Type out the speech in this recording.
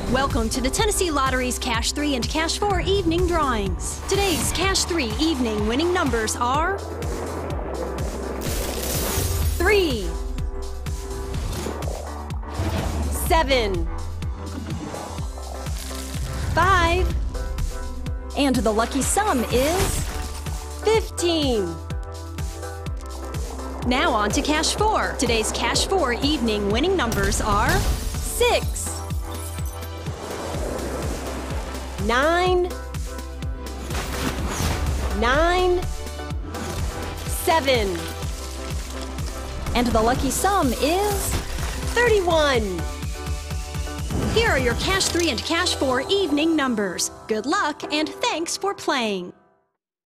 Welcome to the Tennessee Lottery's Cash 3 and Cash 4 evening drawings. Today's Cash 3 evening winning numbers are 3, 7, 5, and the lucky sum is 15. Now on to Cash 4. Today's Cash 4 evening winning numbers are 6, 9, 7, and the lucky sum is 31. Here are your Cash 3 and Cash 4 evening numbers. Good luck and thanks for playing.